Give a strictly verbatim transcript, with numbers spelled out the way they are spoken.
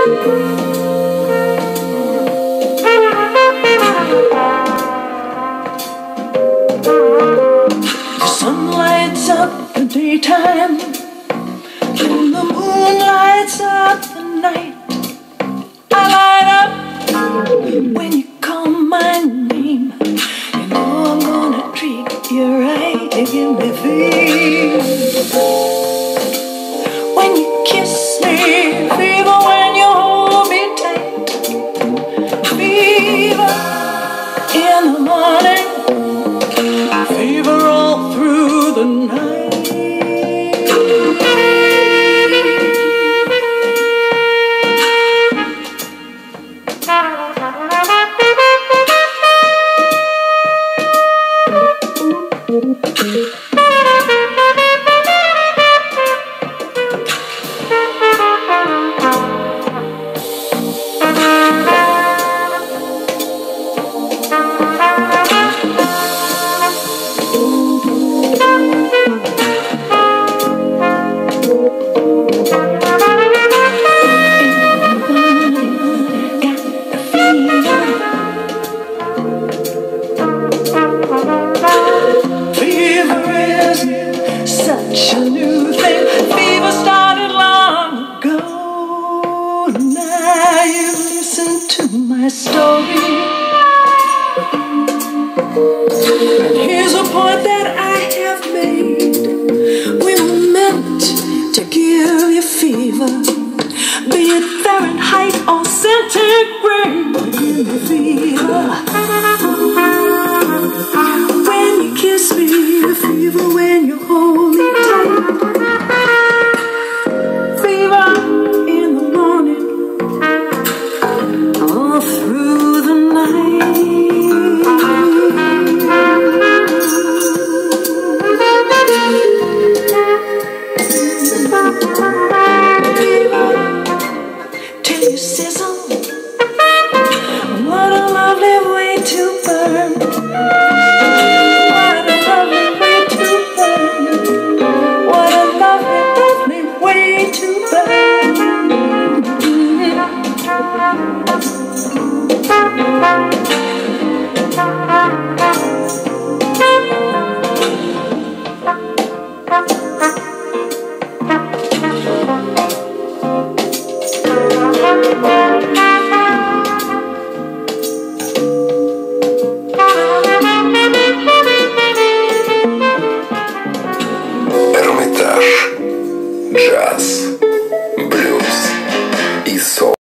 The sun lights up the daytime, and the moon lights up the night. I light up when you call my name. You know I'm gonna treat you right. You give me fever when you kiss me, fever when you hold me tight, fever in the morning, fever all through the night. Such a new thing. Fever started long ago. Now you've listened to my story, and here's a point that I have made. We were meant to give you fever, be it Fahrenheit or centigrade. Give me fever when you kiss me, the fever when you hold me tight, fever in the morning, all through the night. Fever till you sizzle. What a lovely way to burn. Jazz, blues и сол.